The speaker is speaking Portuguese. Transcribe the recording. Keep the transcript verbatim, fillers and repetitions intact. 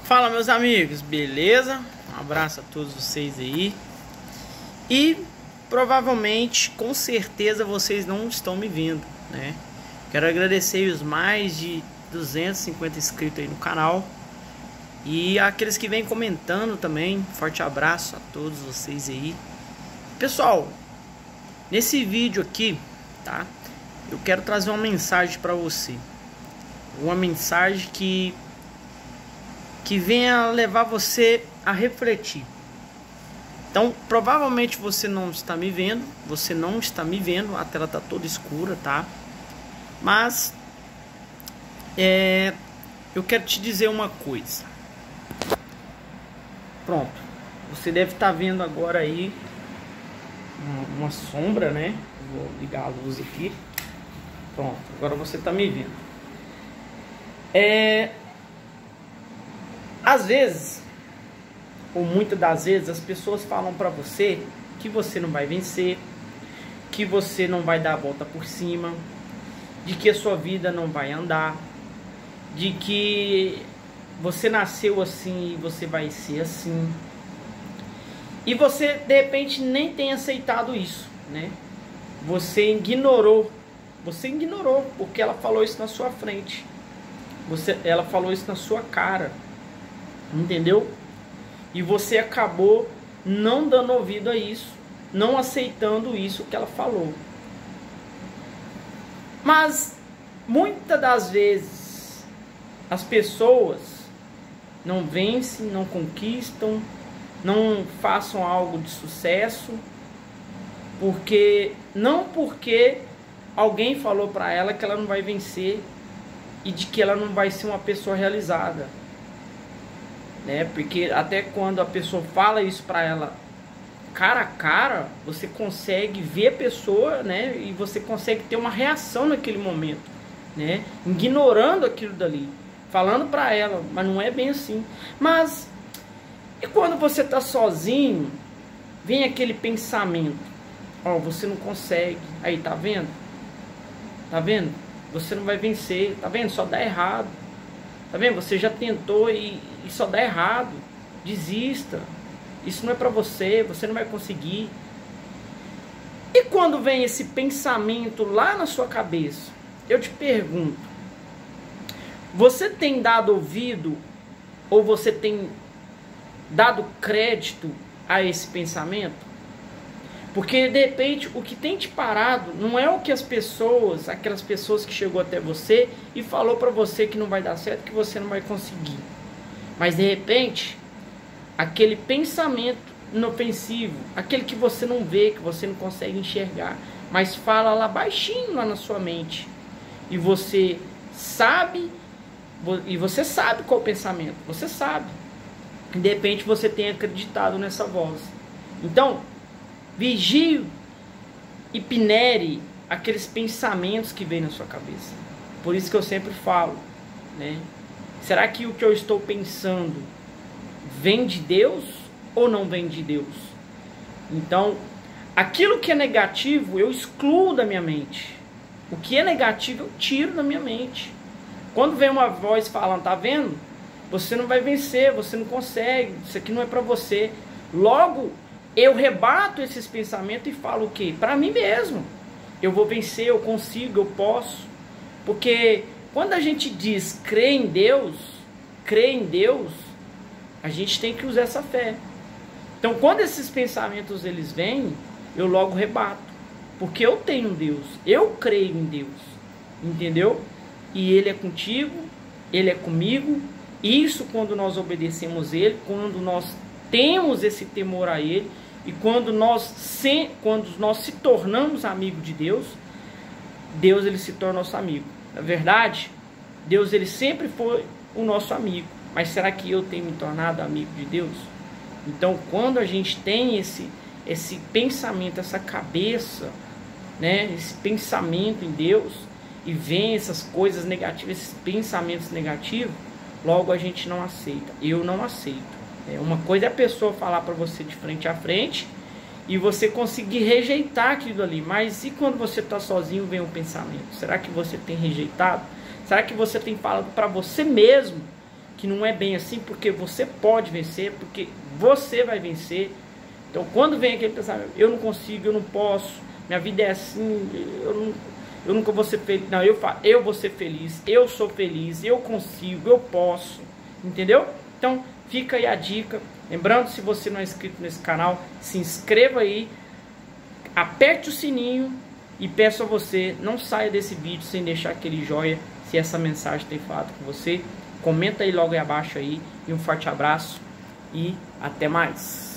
Fala, meus amigos, beleza? Um abraço a todos vocês aí. E provavelmente, com certeza, vocês não estão me vendo, né? Quero agradecer os mais de duzentos e cinquenta inscritos aí no canal. E aqueles que vêm comentando também. Forte abraço a todos vocês aí. Pessoal, nesse vídeo aqui, tá? Eu quero trazer uma mensagem para você. Uma mensagem que que venha levar você a refletir. Então, provavelmente você não está me vendo, você não está me vendo, a tela está toda escura, tá? Mas é, eu quero te dizer uma coisa. Pronto, você deve estar vendo agora aí uma, uma sombra, né? Vou ligar a luz aqui. Pronto, agora você está me vendo. É... Às vezes, ou muitas das vezes, as pessoas falam pra você que você não vai vencer, que você não vai dar a volta por cima, de que a sua vida não vai andar, de que você nasceu assim e você vai ser assim. E você, de repente, nem tem aceitado isso, né? Você ignorou, você ignorou, porque ela falou isso na sua frente. Você, ela falou isso na sua cara. Entendeu? E você acabou não dando ouvido a isso, não aceitando isso que ela falou. Mas muitas das vezes as pessoas não vencem, não conquistam, não façam algo de sucesso, porque não porque alguém falou para ela que ela não vai vencer e de que ela não vai ser uma pessoa realizada. Né? Porque até quando a pessoa fala isso pra ela cara a cara, você consegue ver a pessoa, né? E você consegue ter uma reação naquele momento, né? Ignorando aquilo dali, falando pra ela, mas não é bem assim. Mas e quando você tá sozinho, vem aquele pensamento: ó, oh, você não consegue. Aí, tá vendo? Tá vendo? Você não vai vencer, tá vendo? Só dá errado. Tá vendo? Você já tentou e, e só dá errado. Desista. Isso não é pra você. Você não vai conseguir. E quando vem esse pensamento lá na sua cabeça, eu te pergunto: você tem dado ouvido ou você tem dado crédito a esse pensamento? Porque de repente o que tem te parado não é o que as pessoas, aquelas pessoas que chegou até você e falou para você que não vai dar certo, que você não vai conseguir. Mas de repente, aquele pensamento inofensivo, aquele que você não vê, que você não consegue enxergar, mas fala lá baixinho lá na sua mente. E você sabe, e você sabe qual é o pensamento, você sabe. De repente você tem acreditado nessa voz. Então, vigie e penere aqueles pensamentos que vêm na sua cabeça. Por isso que eu sempre falo, né? Será que o que eu estou pensando vem de Deus ou não vem de Deus? Então, aquilo que é negativo eu excluo da minha mente. O que é negativo eu tiro da minha mente. Quando vem uma voz falando, tá vendo? Você não vai vencer, você não consegue, isso aqui não é pra você. Logo, eu rebato esses pensamentos e falo o quê? Para mim mesmo. Eu vou vencer, eu consigo, eu posso. Porque quando a gente diz crer em Deus, crer em Deus, a gente tem que usar essa fé. Então, quando esses pensamentos eles vêm, eu logo rebato. Porque eu tenho Deus, eu creio em Deus. Entendeu? E Ele é contigo, Ele é comigo. Isso quando nós obedecemos Ele, quando nós temos esse temor a Ele, e quando nós, se, quando nós se tornamos amigos de Deus, Deus ele se torna nosso amigo. Na verdade, Deus ele sempre foi o nosso amigo. Mas será que eu tenho me tornado amigo de Deus? Então, quando a gente tem esse, esse pensamento, essa cabeça, né, esse pensamento em Deus, e vem essas coisas negativas, esses pensamentos negativos, logo a gente não aceita. Eu não aceito. Uma coisa é a pessoa falar para você de frente a frente e você conseguir rejeitar aquilo ali. Mas e quando você está sozinho vem um pensamento? Será que você tem rejeitado? Será que você tem falado para você mesmo que não é bem assim, porque você pode vencer, porque você vai vencer. Então quando vem aquele pensamento, eu não consigo, eu não posso, minha vida é assim, eu, não, eu nunca vou ser feliz. Não, eu, falo, eu vou ser feliz, eu sou feliz, eu consigo, eu posso, entendeu? Então fica aí a dica. Lembrando, se você não é inscrito nesse canal, se inscreva aí, aperte o sininho e peço a você, não saia desse vídeo sem deixar aquele joinha se essa mensagem tem falado com você. Comenta aí logo aí abaixo aí, e um forte abraço e até mais.